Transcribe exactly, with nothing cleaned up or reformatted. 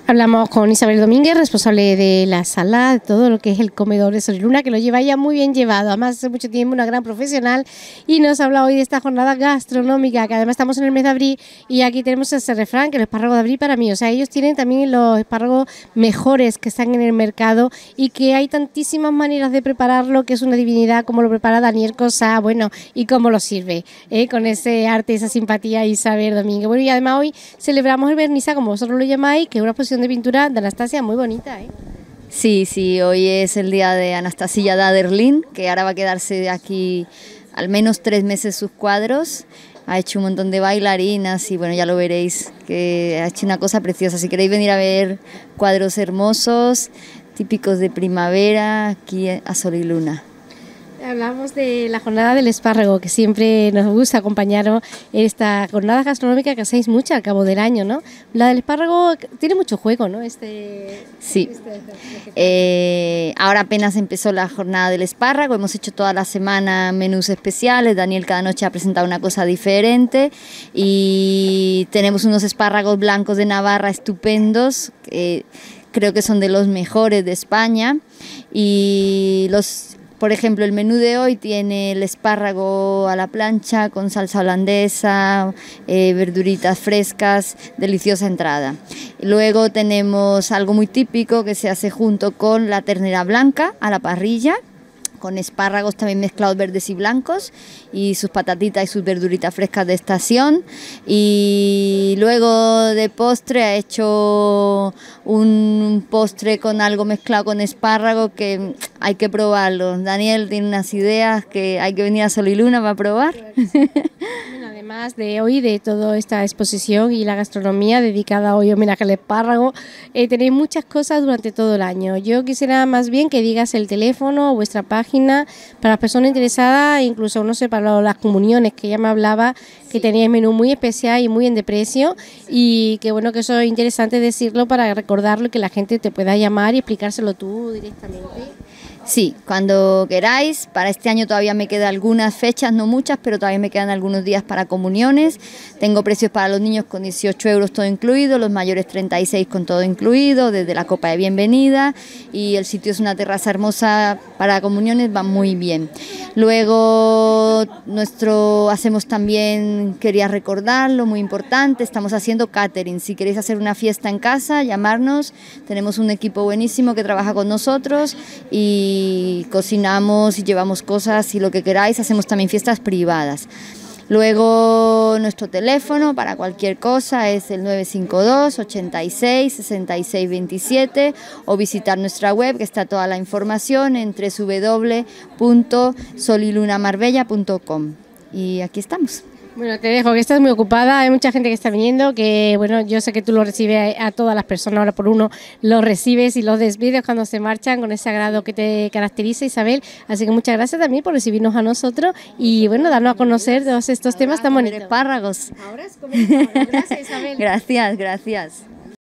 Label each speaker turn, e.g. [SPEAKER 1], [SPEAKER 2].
[SPEAKER 1] Hablamos con Isabel Domínguez, responsable de la sala, de todo lo que es el comedor de Sol y Luna, que lo lleva ya muy bien llevado. Además, hace mucho tiempo una gran profesional y nos habla hoy de esta jornada gastronómica, que además estamos en el mes de abril y aquí tenemos ese refrán, que el espárrago de abril para mí. O sea, ellos tienen también los espárragos mejores que están en el mercado y que hay tantísimas maneras de prepararlo, que es una divinidad como lo prepara Daniel Cosa, bueno, y cómo lo sirve, ¿eh? Con ese arte, esa simpatía, Isabel Domínguez. Bueno, y además hoy celebramos el Vernissage, como vosotros lo llamáis, que es una exposición de pintura de Anastasia muy bonita, ¿eh?
[SPEAKER 2] Sí, sí, hoy es el día de Anastasia Daderlin, que ahora va a quedarse aquí al menos tres meses sus cuadros. Ha hecho un montón de bailarinas y bueno, ya lo veréis, que ha hecho una cosa preciosa. Si queréis venir a ver cuadros hermosos, típicos de primavera, aquí a Sol y Luna.
[SPEAKER 1] Hablamos de la jornada del espárrago, que siempre nos gusta acompañaros en esta jornada gastronómica que hacéis mucho al cabo del año, ¿no? La del espárrago tiene mucho juego, ¿no? Este,
[SPEAKER 2] sí.
[SPEAKER 1] Este, este,
[SPEAKER 2] eh, ahora apenas empezó la jornada del espárrago, hemos hecho toda la semana menús especiales, Daniel cada noche ha presentado una cosa diferente y tenemos unos espárragos blancos de Navarra estupendos, que creo que son de los mejores de España, y los... Por ejemplo, el menú de hoy tiene el espárrago a la plancha con salsa holandesa, eh, verduritas frescas, deliciosa entrada. Luego tenemos algo muy típico que se hace junto con la ternera blanca a la parrilla, con espárragos también mezclados verdes y blancos y sus patatitas y sus verduritas frescas de estación. Y luego de postre ha hecho un postre con algo mezclado con espárrago que hay que probarlo. Daniel tiene unas ideas que hay que venir a Sol y Luna para probar.
[SPEAKER 1] Bueno, además de hoy, de toda esta exposición y la gastronomía dedicada hoy homenaje al espárrago, eh, tenéis muchas cosas durante todo el año. Yo quisiera más bien que digas el teléfono o vuestra página para las personas interesadas, incluso, no sé, para las comuniones, que ya me hablaba, que teníais menú muy especial y muy en de precio, y que bueno, que eso es interesante decirlo para recordarlo y que la gente te pueda llamar y explicárselo tú directamente.
[SPEAKER 2] Sí, cuando queráis. Para este año todavía me quedan algunas fechas, no muchas, pero todavía me quedan algunos días para comuniones. Tengo precios para los niños con dieciocho euros todo incluido, los mayores treinta y seis con todo incluido, desde la copa de bienvenida, y el sitio es una terraza hermosa para comuniones, va muy bien. Luego nuestro hacemos también, quería recordarlo, muy importante, estamos haciendo catering. Si queréis hacer una fiesta en casa, llamarnos, tenemos un equipo buenísimo que trabaja con nosotros y y cocinamos y llevamos cosas y lo que queráis, hacemos también fiestas privadas. Luego nuestro teléfono para cualquier cosa es el nueve cinco dos, ochenta y seis, sesenta y seis veintisiete o visitar nuestra web, que está toda la información en doble u doble u doble u punto sol y luna marbella punto com. Y aquí estamos.
[SPEAKER 1] Bueno, te dejo, que estás muy ocupada, hay mucha gente que está viniendo, que bueno, yo sé que tú lo recibes a, a todas las personas, ahora por uno los recibes y los despides cuando se marchan con ese agrado que te caracteriza, Isabel, así que muchas gracias también por recibirnos a nosotros y bueno, darnos a conocer todos estos temas tan bonitos.
[SPEAKER 2] Espárragos.
[SPEAKER 1] Ahora es comer espárragos. Gracias, Isabel.
[SPEAKER 2] Gracias, gracias.